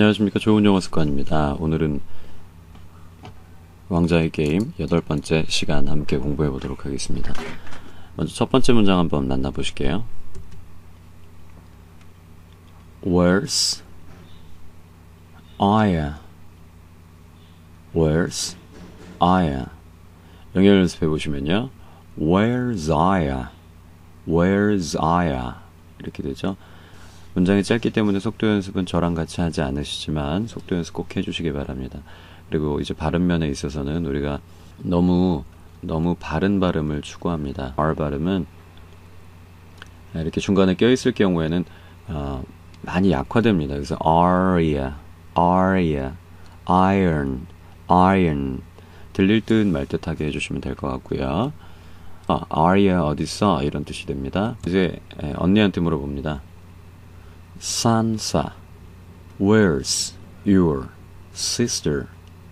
안녕하십니까. 좋은 영어 습관입니다. 오늘은 왕자의 게임 8번째 시간 함께 공부해 보도록 하겠습니다. 먼저 첫 번째 문장 한번 만나보실게요. Where's Aya? Where's Aya? 영어 연습해 보시면요. Where's Aya? Where's Aya? 이렇게 되죠. 문장이 짧기 때문에 속도 연습은 저랑 같이 하지 않으시지만 속도 연습 꼭 해주시기 바랍니다. 그리고 이제 발음 면에 있어서는 우리가 너무 바른 발음을 추구합니다. R 발음은 이렇게 중간에 껴있을 경우에는 많이 약화됩니다. 그래서 aria, iron 들릴 듯 말 듯하게 해주시면 될 것 같고요. aria 어딨어? 이런 뜻이 됩니다. 이제 언니한테 물어봅니다. Sansa, where's your sister?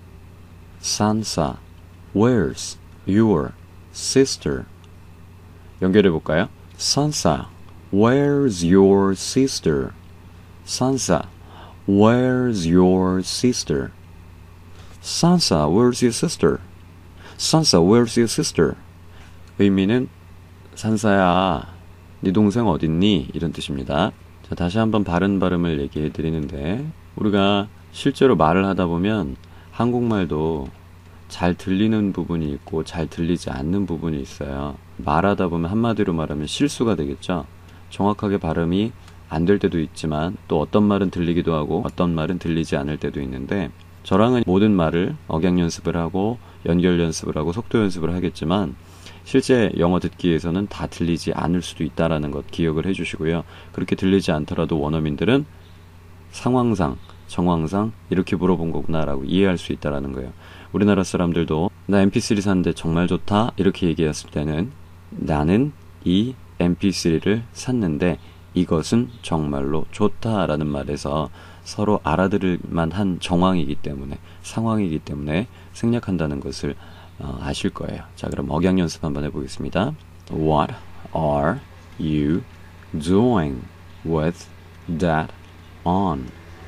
Sansa, where's your sister? 연결해 볼까요? Sansa, where's your sister? Sansa, where's your sister? Sansa, where's your sister? Sansa, where's your sister? 의미는 산사야, 네 동생 어딨니? 이런 뜻입니다. 자, 다시 한번 바른 발음을 얘기해 드리는데 우리가 실제로 말을 하다 보면 한국말도 잘 들리는 부분이 있고 잘 들리지 않는 부분이 있어요. 말하다 보면 한마디로 말하면 실수가 되겠죠. 정확하게 발음이 안 될 때도 있지만 또 어떤 말은 들리기도 하고 어떤 말은 들리지 않을 때도 있는데 저랑은 모든 말을 억양 연습을 하고 연결 연습을 하고 속도 연습을 하겠지만 실제 영어 듣기에서는 다 들리지 않을 수도 있다는 것 기억을 해주시고요. 그렇게 들리지 않더라도 원어민들은 상황상, 정황상 이렇게 물어본 거구나 라고 이해할 수 있다는 거예요. 우리나라 사람들도 나 mp3 샀는데 정말 좋다 이렇게 얘기했을 때는 나는 이 mp3를 샀는데 이것은 정말로 좋다라는 말에서 서로 알아들을 만한 정황이기 때문에 상황이기 때문에 생략한다는 것을 아실 거예요. 자, 그럼 억양 연습 한번 해보겠습니다. What are you doing with that on?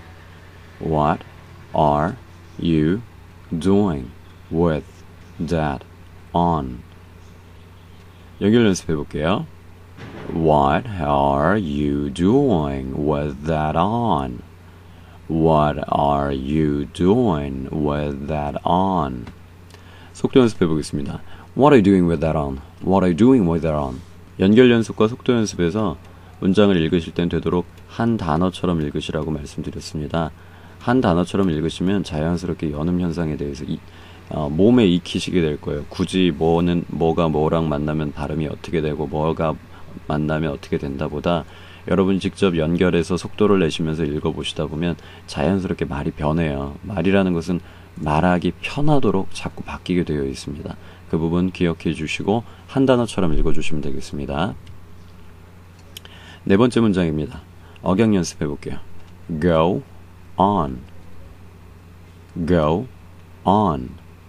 What are you doing with that on? 연결 연습해 볼게요. What are you doing with that on? What are you doing with that on? 속도 연습해 보겠습니다. What are you doing with that on? What are you doing with that on? 연결 연습과 속도 연습에서 문장을 읽으실 땐 되도록 한 단어처럼 읽으시라고 말씀드렸습니다. 한 단어처럼 읽으시면 자연스럽게 연음 현상에 대해서 몸에 익히시게 될 거예요. 굳이 뭐가 뭐랑 만나면 발음이 어떻게 되고 뭐가 만나면 어떻게 된다 보다 여러분이 직접 연결해서 속도를 내시면서 읽어보시다 보면 자연스럽게 말이 변해요. 말이라는 것은 말하기 편하도록 자꾸 바뀌게 되어 있습니다. 그 부분 기억해 주시고 한 단어처럼 읽어주시면 되겠습니다. 네 번째 문장입니다. 억양 연습해 볼게요. Go on, go on,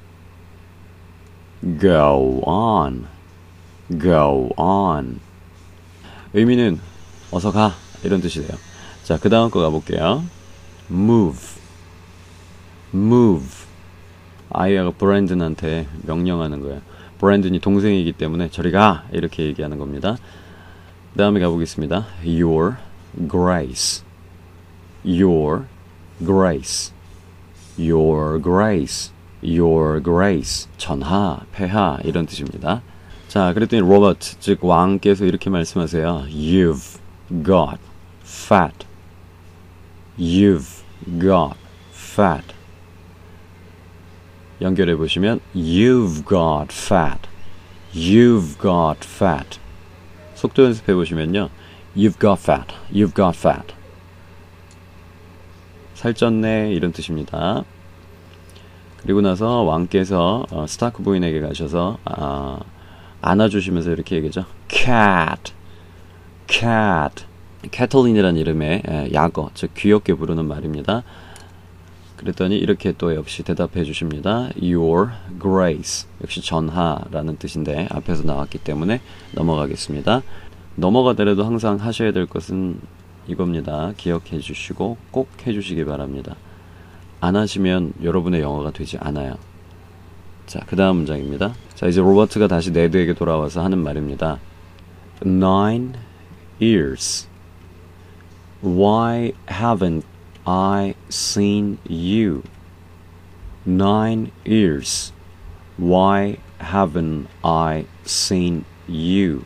go on, go on. 의미는 어서 가 이런 뜻이 돼요. 자, 그 다음 거 가볼게요. Move, move. 아이가 브랜든한테 명령하는 거예요. 브랜든이 동생이기 때문에 저리 가 이렇게 얘기하는 겁니다. 그 다음에 가보겠습니다. Your grace, your grace, your grace, your grace. 전하, 폐하 이런 뜻입니다. 자, 그랬더니 로버트, 즉 왕께서 이렇게 말씀하세요. You've got fat. You've got fat. 연결해 보시면 You've got fat. You've got fat. 속도 연습해 보시면요. You've got fat. You've got fat. 살쪘네 이런 뜻입니다. 그리고 나서 왕께서 스타크 부인에게 가셔서 안아주시면서 이렇게 얘기하죠. Cat, cat. 캐털린이라는 이름의 약어, 즉 귀엽게 부르는 말입니다. 그랬더니 이렇게 또 역시 대답해 주십니다. Your grace. 역시 전하라는 뜻인데 앞에서 나왔기 때문에 넘어가겠습니다. 넘어가더라도 항상 하셔야 될 것은 이겁니다. 기억해 주시고 꼭 해주시기 바랍니다. 안 하시면 여러분의 영어가 되지 않아요. 자, 그 다음 문장입니다. 자, 이제 로버트가 다시 네드에게 돌아와서 하는 말입니다. 9 years. Why haven't I seen you? 9 years. Why haven't I seen you?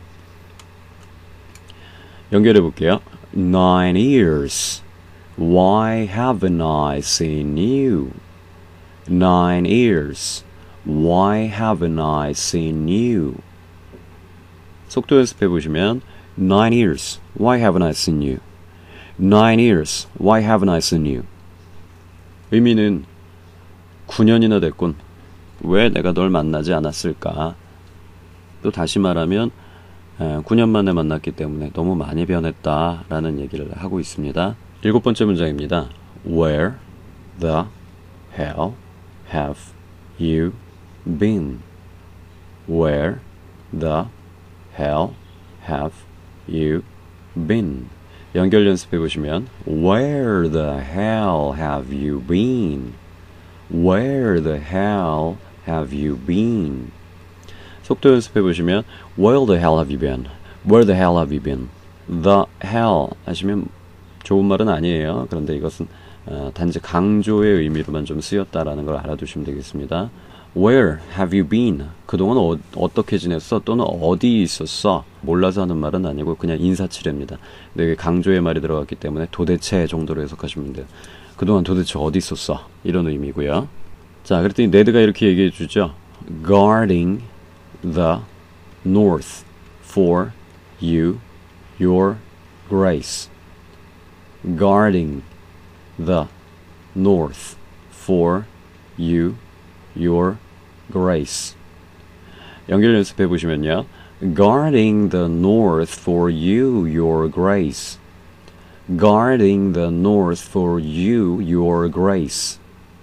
연결해 볼게요. 9 years. Why haven't I seen you? 9 years. Why haven't I seen you? 속도 연습해 보시면 9 years. Why haven't I seen you? 9 years. Why haven't I seen you? 의미는 9년이나 됐군. 왜 내가 널 만나지 않았을까? 또 다시 말하면 9년 만에 만났기 때문에 너무 많이 변했다라는 얘기를 하고 있습니다. 7번째 문장입니다. Where the hell have you been? Where the hell have you been? 연결 연습해 보시면 Where the hell have you been? Where the hell have you been? 속도 연습해 보시면 Where the hell have you been? Where the hell have you been? The hell 하시면 좋은 말은 아니에요. 그런데 이것은 단지 강조의 의미로만 좀 쓰였다라는 걸 알아두시면 되겠습니다. Where have you been? 그동안 어떻게 지냈어? 또는 어디 있었어? 몰라서 하는 말은 아니고 그냥 인사치레입니다. 근데 여기 강조의 말이 들어갔기 때문에 도대체 정도로 해석하시면 돼요. 그동안 도대체 어디 있었어? 이런 의미고요. 자, 그랬더니 네드가 이렇게 얘기해 주죠. Guarding the north for you, your grace. Guarding the north for you, your grace. 연결 연습해 보시면요. Guarding the north for you, your grace. Guarding the north for you, your grace.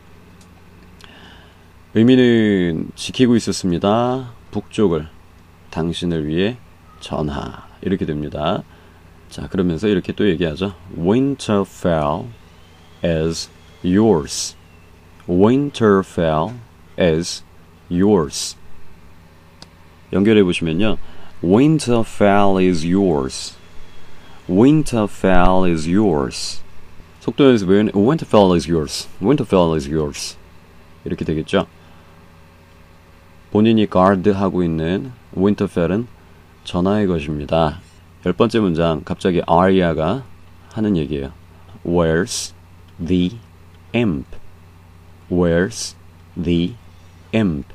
의미는 지키고 있었습니다. 북쪽을 당신을 위해 전하. 이렇게 됩니다. 자, 그러면서 이렇게 또 얘기하죠. Winterfell is yours. Winterfell is yours. 연결해 보시면요. Winterfell is yours. Winterfell is yours. 속도 연습은 Winterfell is yours. Winterfell is yours. 이렇게 되겠죠. 본인이 guard하고 있는 Winterfell은 전하의 것입니다. 10번째 문장 갑자기 아리아가 하는 얘기예요. Where's the imp? Where's the imp?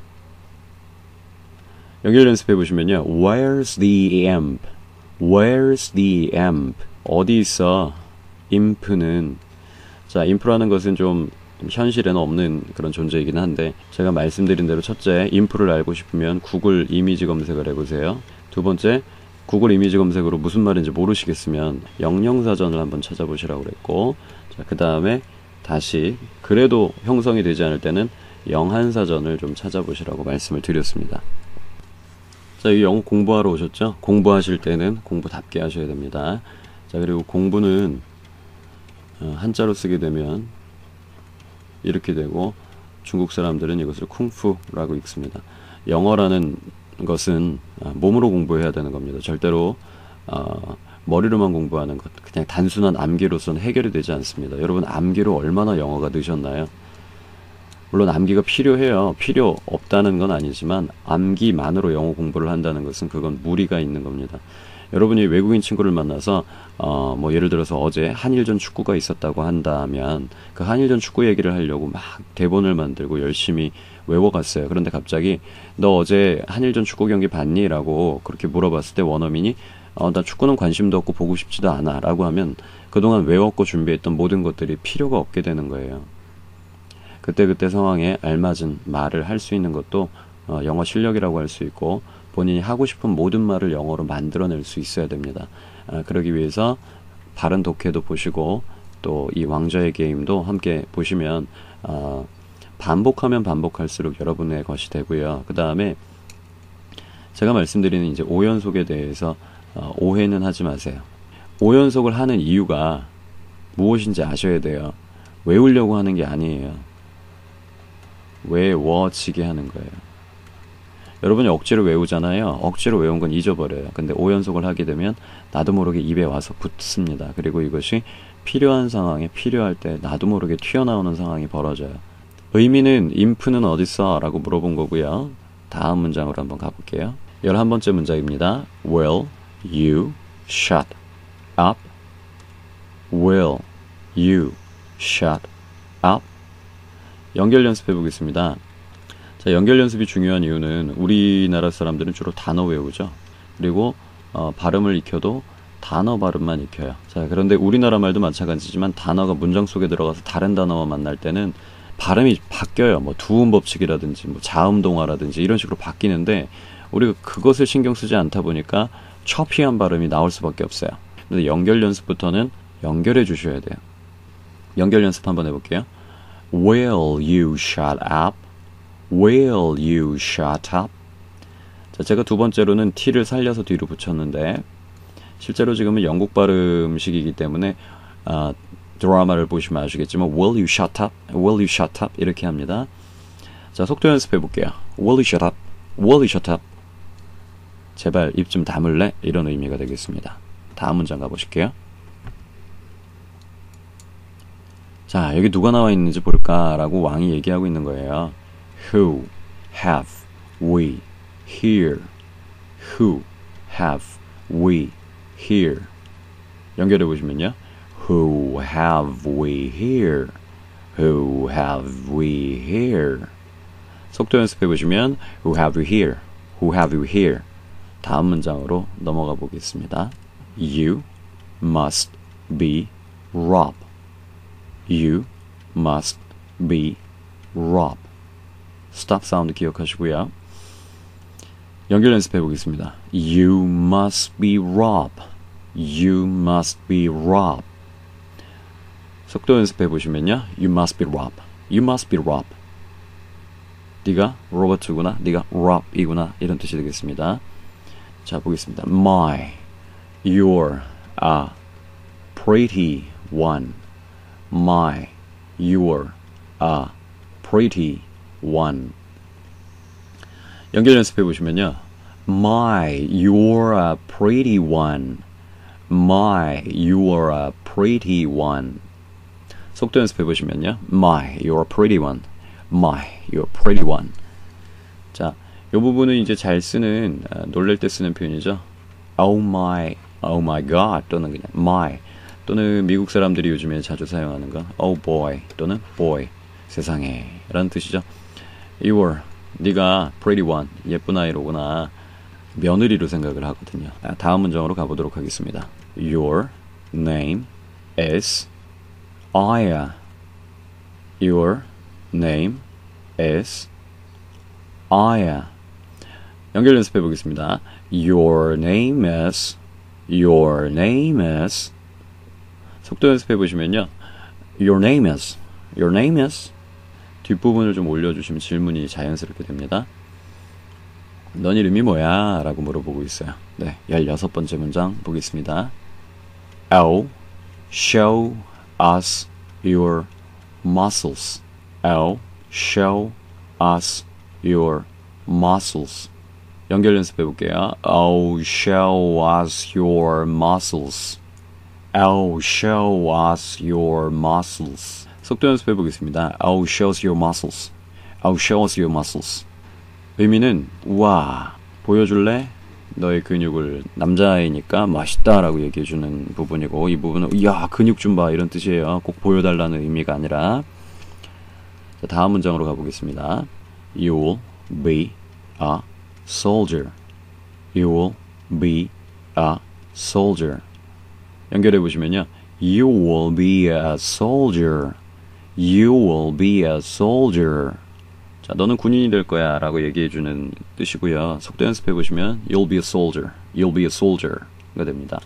연결 연습해 보시면요. Where's the imp? Where's the imp? 어디 있어? imp는 자, imp라는 것은 좀 현실에는 없는 그런 존재이긴 한데 제가 말씀드린 대로 첫째, imp를 알고 싶으면 구글 이미지 검색을 해보세요. 두 번째, 구글 이미지 검색으로 무슨 말인지 모르시겠으면 영영사전을 한번 찾아보시라고 그랬고 자, 그 다음에 다시 그래도 형성이 되지 않을 때는 영한사전을 좀 찾아보시라고 말씀을 드렸습니다. 자, 이 영어 공부하러 오셨죠? 공부하실 때는 공부답게 하셔야 됩니다. 자, 그리고 공부는 한자로 쓰게 되면 이렇게 되고 중국 사람들은 이것을 쿵푸라고 읽습니다. 영어라는 것은 몸으로 공부해야 되는 겁니다. 절대로 머리로만 공부하는 것, 그냥 단순한 암기로서는 해결이 되지 않습니다. 여러분 암기로 얼마나 영어가 느셨나요? 물론 암기가 필요해요. 필요 없다는 건 아니지만 암기만으로 영어 공부를 한다는 것은 그건 무리가 있는 겁니다. 여러분이 외국인 친구를 만나서 뭐 예를 들어서 어제 한일전 축구가 있었다고 한다면 그 한일전 축구 얘기를 하려고 막 대본을 만들고 열심히 외워갔어요. 그런데 갑자기 너 어제 한일전 축구 경기 봤니? 라고 그렇게 물어봤을 때 원어민이 나 축구는 관심도 없고 보고 싶지도 않아 라고 하면 그동안 외웠고 준비했던 모든 것들이 필요가 없게 되는 거예요. 그때그때 상황에 알맞은 말을 할 수 있는 것도 영어 실력이라고 할 수 있고 본인이 하고 싶은 모든 말을 영어로 만들어낼 수 있어야 됩니다. 그러기 위해서 바른 독해도 보시고 또 이 왕좌의 게임도 함께 보시면 반복하면 반복할수록 여러분의 것이 되고요. 그 다음에 제가 말씀드리는 이제 오연속에 대해서 오해는 하지 마세요. 5연속을 하는 이유가 무엇인지 아셔야 돼요. 외우려고 하는 게 아니에요. 외워지게 하는 거예요. 여러분이 억지로 외우잖아요. 억지로 외운 건 잊어버려요. 근데 5연속을 하게 되면 나도 모르게 입에 와서 붙습니다. 그리고 이것이 필요한 상황에 필요할 때 나도 모르게 튀어나오는 상황이 벌어져요. 의미는 인프는 어딨어? 라고 물어본 거고요. 다음 문장으로 한번 가볼게요. 11번째 문장입니다. Will you shut up? Will you shut up? 연결 연습해 보겠습니다. 자, 연결 연습이 중요한 이유는 우리나라 사람들은 주로 단어 외우죠. 그리고 발음을 익혀도 단어 발음만 익혀요. 자, 그런데 우리나라 말도 마찬가지지만 단어가 문장 속에 들어가서 다른 단어와 만날 때는 발음이 바뀌어요. 뭐 두음 법칙이라든지 뭐 자음 동화라든지 이런 식으로 바뀌는데 우리가 그것을 신경 쓰지 않다 보니까 choppy한 발음이 나올 수밖에 없어요. 근데 연결 연습부터는 연결해 주셔야 돼요. 연결 연습 한번 해볼게요. Will you shut up? Will you shut up? 자, 제가 두 번째로는 T를 살려서 뒤로 붙였는데 실제로 지금은 영국 발음식이기 때문에 드라마를 보시면 아시겠지만 Will you shut up? Will you shut up? 이렇게 합니다. 자, 속도 연습해 볼게요. Will you shut up? Will you shut up? 제발 입 좀 다물래? 이런 의미가 되겠습니다. 다음 문장 가보실게요. 자, 여기 누가 나와 있는지 볼까라고 왕이 얘기하고 있는 거예요. Who have we here? Who have we here? 연결해 보시면요. Who have we here? Who have we here? 속도 연습해 보시면 Who have you here? Who have you here? 다음 문장으로 넘어가 보겠습니다. You must be Rob. You must be Rob. 스탑 사운드 기억하시고요. 연결 연습해 보겠습니다. You must be Rob. You must be Rob. 속도 연습해 보시면요. You must be Rob. You must be Rob. 네가 로버트구나. 네가 Rob이구나. 이런 뜻이 되겠습니다. 자, 보겠습니다. My, you're a pretty one. My, you're a pretty one. 연결 연습해 보시면요. My, you're a pretty one. My, you're a pretty one. 속도 연습해 보시면요. My, you're a pretty one. My, you're a pretty one. 자, 이 부분은 이제 잘 쓰는 놀랄 때 쓰는 표현이죠. Oh my god 또는 그냥 my 또는 미국 사람들이 요즘에 자주 사용하는 거 oh boy 또는 boy 세상에 라는 뜻이죠. You're 네가 pretty one 예쁜 아이로구나 며느리로 생각을 하거든요. 다음 문장으로 가보도록 하겠습니다. Your name is Aya. Your name is Aya. 연결 연습해 보겠습니다. Your name is 속도 연습해 보시면요. Your name is 뒷부분을 좀 올려주시면 질문이 자연스럽게 됩니다. 넌 이름이 뭐야? 라고 물어보고 있어요. 네, 16번째 문장 보겠습니다. Oh, show us your muscles. Oh, show us your muscles. 연결 연습해 볼게요. Oh, show us your muscles. Oh, show us your muscles. 속도 연습해 보겠습니다. Oh, show us your muscles. Oh, show us your muscles. 의미는 우와, 보여줄래? 너의 근육을. 남자아이니까 멋있다라고 얘기해주는 부분이고 이 부분은 이야, 근육 좀 봐 이런 뜻이에요. 꼭 보여달라는 의미가 아니라. 자, 다음 문장으로 가보겠습니다. You will be a soldier. You will be a soldier. 연결해 보시면요. You will be a soldier. You will be a soldier. 자, 너는 군인이 될 거야 라고 얘기해 주는 뜻이고요. 속도 연습해 보시면 You'll be a soldier. You'll be a soldier 가 됩니다.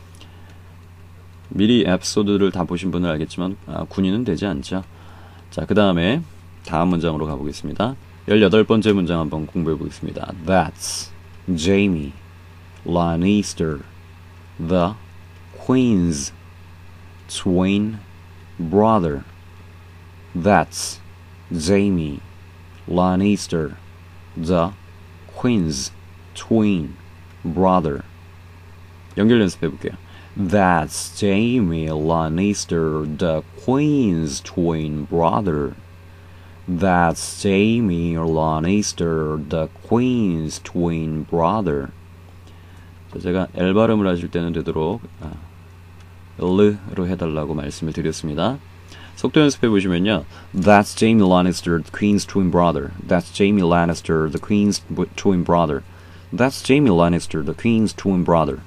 미리 에피소드를 다 보신 분은 알겠지만 군인은 되지 않죠. 자, 그 다음에 다음 문장으로 가보겠습니다. 18번째 문장 한번 공부해 보겠습니다. That's Jamie Lannister, the Queen's twin brother. That's Jamie Lannister, the Queen's twin brother. 연결 연습해볼게요. That's Jamie Lannister, the Queen's twin brother. That's Jamie Lannister, the Queen's twin brother. 자, 제가 L 발음을 하실 때는 되도록 L로 해달라고 말씀을 드렸습니다. 속도 연습해 보시면요. That's Jamie Lannister, the Queen's twin brother. That's Jamie Lannister, the Queen's twin brother. That's Jamie Lannister, the Queen's twin brother.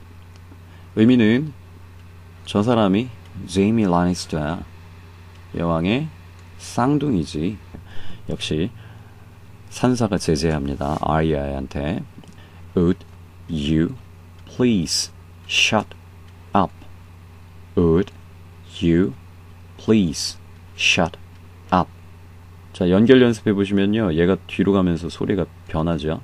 의미는 저 사람이 제이미 라니스터야. 여왕의 쌍둥이지. 역시 산사가 제재합니다. 아리아한테 Would you please shut up? Would you please shut up? 자, 연결 연습해 보시면요. 얘가 뒤로 가면서 소리가 변하죠.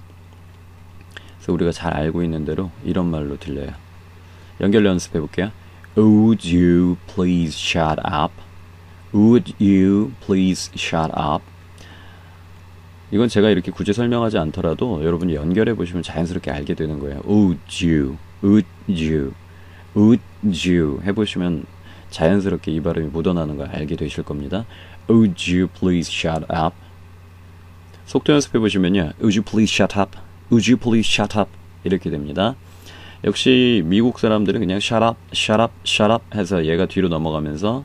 그래서 우리가 잘 알고 있는 대로 이런 말로 들려요. 연결 연습해 볼게요. Would you please shut up? Would you please shut up? 이건 제가 이렇게 굳이 설명하지 않더라도 여러분이 연결해 보시면 자연스럽게 알게 되는 거예요. Would you, would you, would you 해보시면 자연스럽게 이 발음이 묻어나는 걸 알게 되실 겁니다. Would you please shut up? 속도 연습해 보시면요. Would you please shut up? Would you please shut up? 이렇게 됩니다. 역시 미국 사람들은 그냥 shut up, shut up, shut up 해서 얘가 뒤로 넘어가면서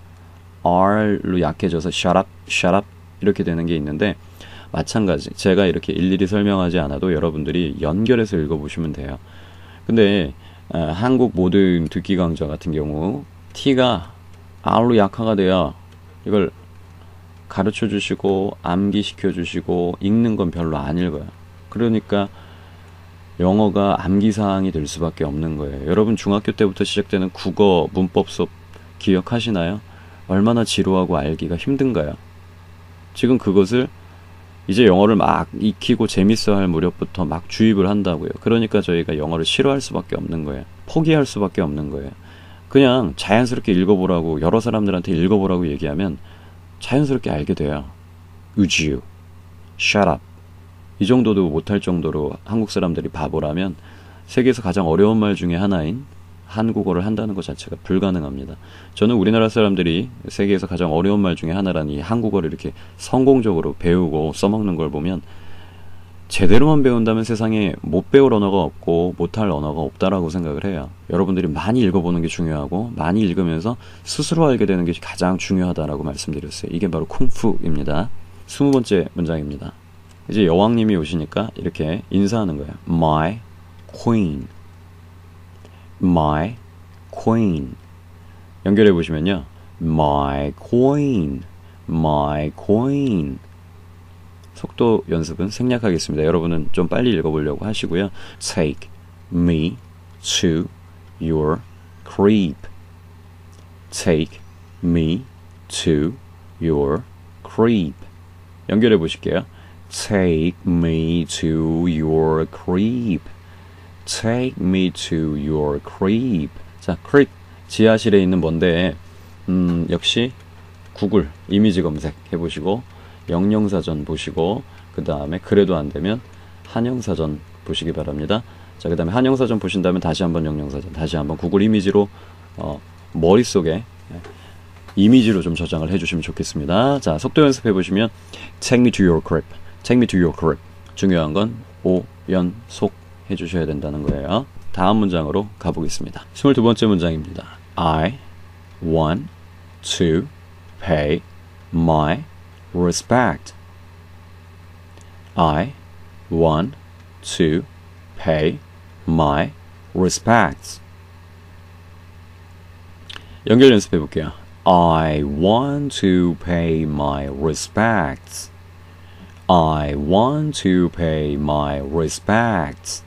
R로 약해져서 shut up, shut up 이렇게 되는 게 있는데 마찬가지 제가 이렇게 일일이 설명하지 않아도 여러분들이 연결해서 읽어보시면 돼요. 근데 한국 모든 듣기 강좌 같은 경우 T가 R로 약화가 돼요. 이걸 가르쳐 주시고 암기시켜 주시고 읽는 건 별로 안 읽어요. 그러니까 영어가 암기사항이 될 수밖에 없는 거예요. 여러분 중학교 때부터 시작되는 국어 문법 수업 기억하시나요? 얼마나 지루하고 알기가 힘든가요? 지금 그것을 이제 영어를 막 익히고 재밌어 할 무렵부터 막 주입을 한다고요. 그러니까 저희가 영어를 싫어할 수밖에 없는 거예요. 포기할 수밖에 없는 거예요. 그냥 자연스럽게 읽어보라고 여러 사람들한테 읽어보라고 얘기하면 자연스럽게 알게 돼요. Would you? Shut up. 이 정도도 못할 정도로 한국 사람들이 바보라면 세계에서 가장 어려운 말 중에 하나인 한국어를 한다는 것 자체가 불가능합니다. 저는 우리나라 사람들이 세계에서 가장 어려운 말 중에 하나라는 이 한국어를 이렇게 성공적으로 배우고 써먹는 걸 보면 제대로만 배운다면 세상에 못 배울 언어가 없고 못할 언어가 없다라고 생각을 해요. 여러분들이 많이 읽어보는 게 중요하고 많이 읽으면서 스스로 알게 되는 게 가장 중요하다라고 말씀드렸어요. 이게 바로 쿵푸입니다. 20번째 문장입니다. 이제 여왕님이 오시니까 이렇게 인사하는 거예요. My queen. My queen. 연결해 보시면요. My queen. My queen. 속도 연습은 생략하겠습니다. 여러분은 좀 빨리 읽어보려고 하시고요. Take me to your crib. Take me to your crib. 연결해 보실게요. Take me to your crib. Take me to your crib. 자, crib 지하실에 있는 뭔데 역시 구글 이미지 검색 해보시고 영영사전 보시고 그 다음에 그래도 안 되면 한영사전 보시기 바랍니다. 자, 그 다음에 한영사전 보신 다음에 다시 한번 영영사전, 다시 한번 구글 이미지로 머릿속에 이미지로 좀 저장을 해주시면 좋겠습니다. 자, 속도 연습해 보시면 Take me to your crib. Take me to your crib. 중요한 건 오, 연, 속 해주셔야 된다는 거예요. 다음 문장으로 가보겠습니다. 22번째 문장입니다. I want to pay my respect. I want to pay my respects. 연결 연습해 볼게요. I want to pay my respects. I want to pay my respects.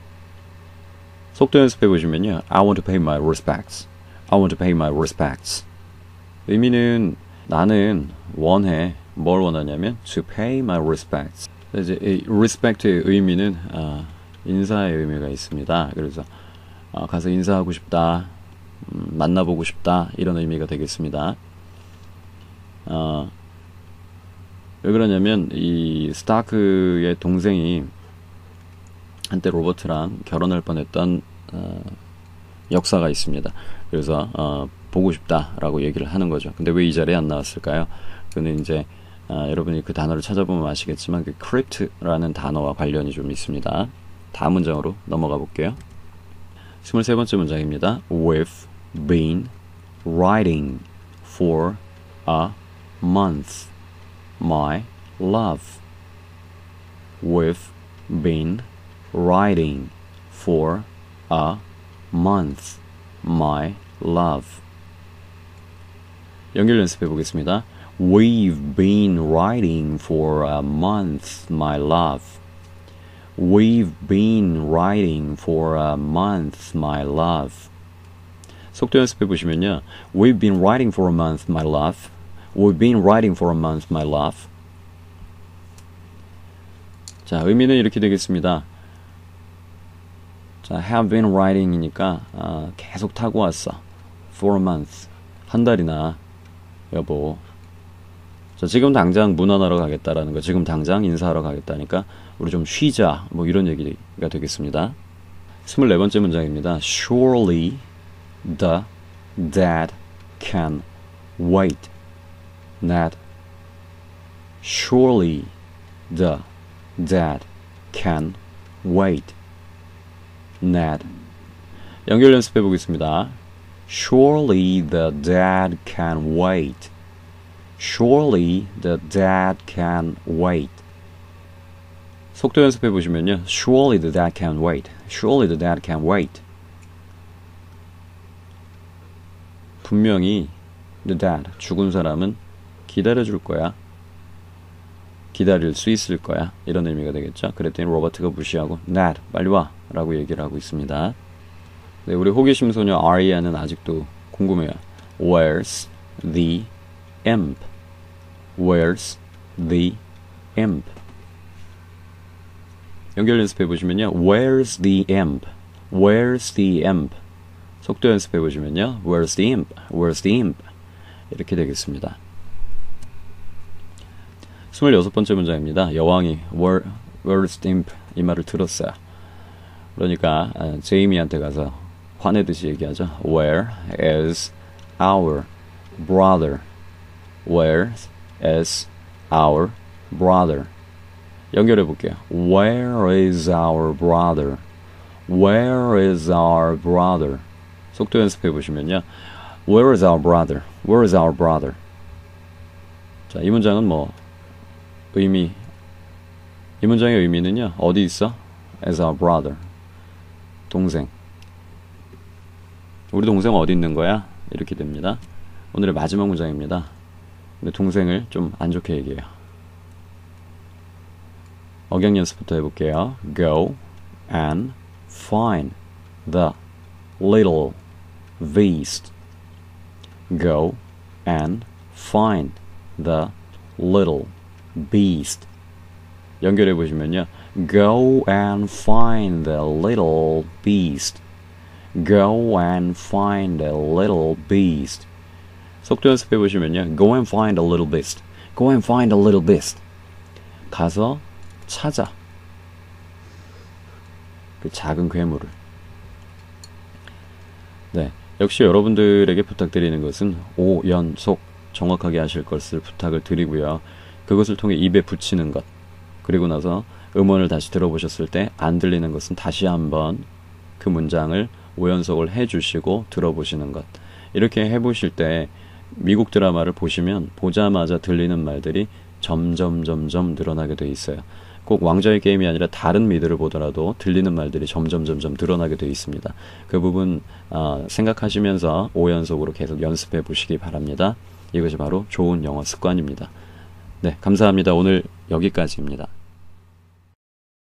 속도 연습해 보시면요. I want to pay my respects. I want to pay my respects. 의미는 나는 원해. 뭘 원하냐면 to pay my respects. 이제 이 respect의 의미는 인사의 의미가 있습니다. 그래서 가서 인사하고 싶다. 만나보고 싶다 이런 의미가 되겠습니다. 왜 그러냐면 이 스타크의 동생이 한때 로버트랑 결혼할 뻔했던 역사가 있습니다. 그래서 보고 싶다라고 얘기를 하는 거죠. 근데 왜 이 자리에 안 나왔을까요? 그는 이제 여러분이 그 단어를 찾아보면 아시겠지만 그 crypt라는 단어와 관련이 좀 있습니다. 다음 문장으로 넘어가 볼게요. 23번째 문장입니다. We've been writing for a month, my love. We've been writing for a month, my love. 연결 연습해 보겠습니다. We've been writing for a month, my love. We've been writing for a month, my love. 속도 연습해 보시면요. We've been writing for a month, my love. We've been writing for a month, my love. 자, 의미는 이렇게 되겠습니다. 자, have been writing이니까 계속 타고 왔어. For a month. 한 달이나. 여보. 자, 지금 당장 문안하러 가겠다라는 거. 지금 당장 인사하러 가겠다니까 우리 좀 쉬자. 뭐 이런 얘기가 되겠습니다. 24번째 문장입니다. Surely the dad can wait. Nat. Surely the dad can wait. Nat. 연결 연습해 보겠습니다. Surely the dad can wait. Surely the dad can wait. 속도 연습해 보시면요. Surely the dad can wait. Surely the dad can wait. 분명히 the dad, 죽은 사람은 기다려줄 거야. 기다릴 수 있을 거야. 이런 의미가 되겠죠. 그랬더니 로버트가 무시하고 Nat, 빨리 와 라고 얘기를 하고 있습니다. 네, 우리 호기심 소녀 아리아는 아직도 궁금해요. Where's the imp? Where's the imp? 연결 연습해 보시면요. Where's the imp? Where's the imp? 속도 연습해 보시면요. Where's the imp? Where's the imp? 이렇게 되겠습니다. 26번째 문장입니다. 여왕이 Where's the imp? 이 말을 들었어요. 그러니까 제이미한테 가서 화내듯이 얘기하죠. Where is our brother? Where is our brother? 연결해 볼게요. Where is our brother? Where is our brother? 속도 연습해 보시면요. Where is our brother? Where is our brother? 자, 이 문장은 뭐 이 문장의 의미는요. 어디 있어? As our brother. 동생. 우리 동생 어디 있는 거야? 이렇게 됩니다. 오늘의 마지막 문장입니다. 근데 동생을 좀 안 좋게 얘기해요. 억양 연습부터 해볼게요. Go and find the little beast. Go and find the little beast. 연결해 보시면요. Go and find the little beast. Go and find the little beast. 속도 연습해 보시면요. Go and find the little beast. Go and find the little beast. 가서 찾아. 그 작은 괴물을. 네. 역시 여러분들에게 부탁드리는 것은 오연속 정확하게 하실 것을 부탁을 드리고요. 그것을 통해 입에 붙이는 것. 그리고 나서 음원을 다시 들어보셨을 때 안 들리는 것은 다시 한번 그 문장을 오연속을 해주시고 들어보시는 것. 이렇게 해보실 때 미국 드라마를 보시면 보자마자 들리는 말들이 점점 늘어나게 돼 있어요. 꼭 왕좌의 게임이 아니라 다른 미드를 보더라도 들리는 말들이 점점 늘어나게 돼 있습니다. 그 부분 생각하시면서 5연속으로 계속 연습해 보시기 바랍니다. 이것이 바로 좋은 영어 습관입니다. 네, 감사합니다. 오늘 여기까지입니다.